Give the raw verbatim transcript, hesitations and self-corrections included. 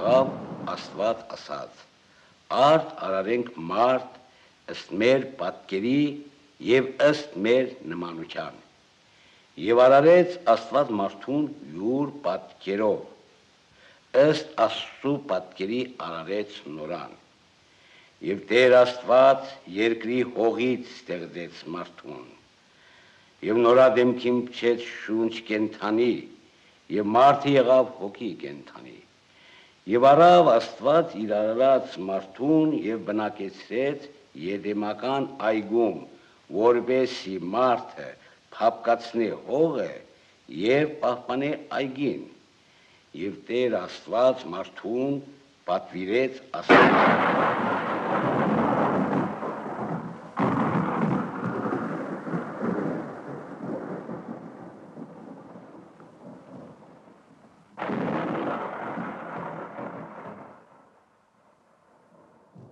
եղավ Աստված ասած. Արդ արարենք մարդ ըստ մեր պատկերի եւ ըստ մեր նմանության։ Եվ արարեց Աստված մարդուն յուր պատկերով, ըստ Աստծու պատկերի արարեց նորան։ Եվ Տեր Աստված երկրի հողից ստեղծեց մարդուն։ Եվ նորա դեմքին փչեց շունչ կենդանի, եւ մարդը եղավ հոգի կենդանի։ Եվ առավ Աստված իր արարած մարդուն եւ բնակեցրեց Եդեմական այգում, որպեսզի մարդը փափկացնե հողը եւ պահպանե այգին։ Եվ Տեր Աստված մարդուն պատվիրեց ասած.